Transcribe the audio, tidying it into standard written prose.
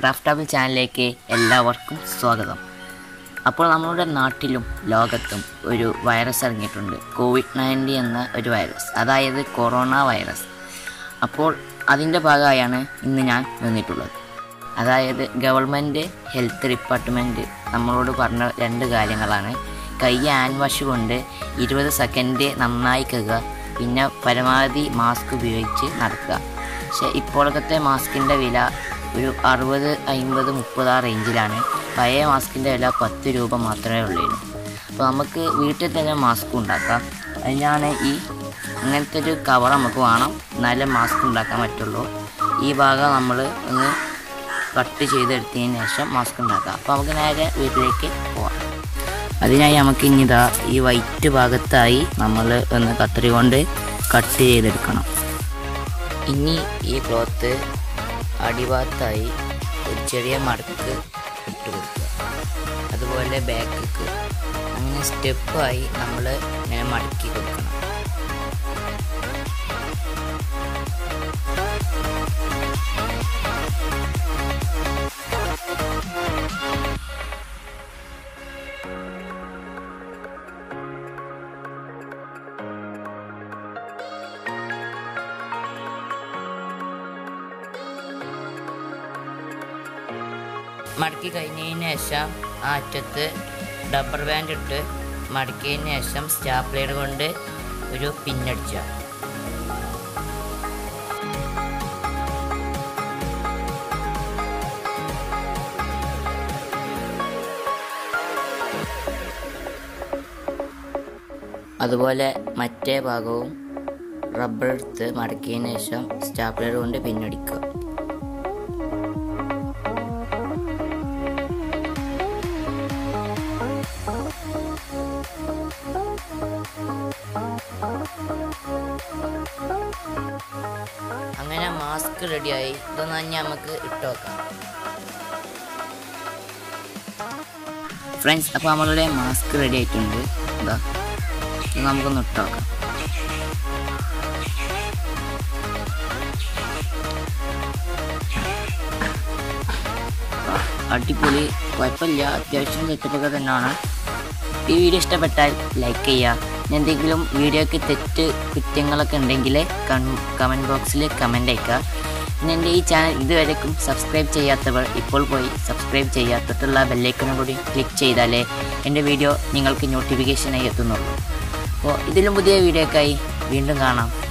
ക്രാഫ്റ്റബിൾ ചാനലിലേക്ക് എല്ലാവർക്കും സ്വാഗതം. അപ്പോൾ നമ്മുടെ നാട്ടിലും ലോകത്തും ഒരു വൈറസ് ഇറങ്ങിയിട്ടുണ്ട്, COVID-19 എന്ന ഒരു വൈറസ്, അതായത് കൊറോണ വൈറസ്. അപ്പോൾ അതിൻ്റെ ഭാഗമായാണ് ഇന്ന് ഞാൻ വന്നിട്ടുള്ളത്. അതായത് ഗവൺമെൻറ് ഹെൽത്ത് ഡിപ്പാർട്ട്മെൻറ്റ് നമ്മളോട് പറഞ്ഞ രണ്ട് കാര്യങ്ങളാണ്. കൈ ഹാൻഡ് വാഷ് കൊണ്ട് 20 സെക്കൻഡ് നന്നായി കഴുകുക, പിന്നെ പരമാവധി മാസ്ക് ഉപയോഗിച്ച് നടക്കുക. പക്ഷേ ഇപ്പോഴത്തെ മാസ്കിൻ്റെ വില ഒരു 60, 50, 30 ആ റേഞ്ചിലാണ്. പഴയ മാസ്കിൻ്റെ വില 10 രൂപ മാത്രമേ ഉള്ളൂ. അപ്പോൾ നമുക്ക് വീട്ടിൽ തന്നെ മാസ്ക് ഉണ്ടാക്കാം. അതിനാണ് ഇങ്ങനത്തെ ഒരു കവർ നമുക്ക് വേണം, എന്നാലേ മാസ്ക് ഉണ്ടാക്കാൻ പറ്റുള്ളൂ. ഈ ഭാഗം നമ്മൾ ഒന്ന് കട്ട് ചെയ്തെടുത്തതിന് ശേഷം മാസ്ക് ഉണ്ടാക്കാം. അപ്പോൾ നമുക്ക് നേരെ വീട്ടിലേക്ക് പോകാം. അതിനായി നമുക്ക് ഇനിതാ ഈ വൈറ്റ് ഭാഗത്തായി നമ്മൾ ഒന്ന് കത്രി കൊണ്ട് കട്ട് ചെയ്തെടുക്കണം. ഇനി ഈ ക്ലോത്ത് അടിഭാഗത്തായി ഒരു ചെറിയ മടക്ക് ഇട്ട് കൊടുക്കുക. അതുപോലെ ബാക്ക് അങ്ങനെ സ്റ്റെപ്പായി നമ്മൾ ഇങ്ങനെ മടക്കി കൊടുക്കണം. മടക്കി കഴിഞ്ഞതിന് ശേഷം ആ അറ്റത്ത് റബ്ബർ ബാൻഡ് ഇട്ട് മടക്കിയതിന് ശേഷം സ്റ്റാപ്ലർ കൊണ്ട് ഒരു പിന്നടിച്ച അതുപോലെ മറ്റേ ഭാഗവും റബ്ബർ എടുത്ത് മടക്കിയതിന് ശേഷം സ്റ്റാപ്ലർ കൊണ്ട് പിന്നടിക്കുക. അങ്ങനെ മാസ്ക് റെഡിയായി. ഇതൊന്നും തന്നെ നമുക്ക് ഇട്ട് വെക്കാം. ഫ്രണ്ട്സ്, അപ്പോൾ നമ്മളുടെ മാസ്ക് റെഡി ആയിട്ടുണ്ട്. ഇതാ, ഇത് നമുക്കൊന്ന് ഇട്ട് വെക്കാം. അടിപൊളി, കുഴപ്പമില്ല, അത്യാവശ്യം സെറ്റപ്പൊക്കെ തന്നെയാണ്. ഈ വീഡിയോ ഇഷ്ടപ്പെട്ടാൽ ലൈക്ക് ചെയ്യുക. എന്തെങ്കിലും വീഡിയോയ്ക്ക് കുറ്റങ്ങളൊക്കെ ഉണ്ടെങ്കിൽ കമൻറ്റ് ബോക്സിൽ കമൻ്റ് അയക്കുക. പിന്നെ എൻ്റെ ഈ ചാനൽ ഇതുവരെക്കും സബ്സ്ക്രൈബ് ചെയ്യാത്തവർ ഇപ്പോൾ പോയി സബ്സ്ക്രൈബ് ചെയ്യുക. തൊട്ടുള്ള ബെല്ലൈക്കണും കൂടി ക്ലിക്ക് ചെയ്താലേ എൻ്റെ വീഡിയോ നിങ്ങൾക്ക് നോട്ടിഫിക്കേഷനായി എത്തുന്നുള്ളൂ. അപ്പോൾ ഇതിലും പുതിയ വീഡിയോക്കായി വീണ്ടും കാണാം.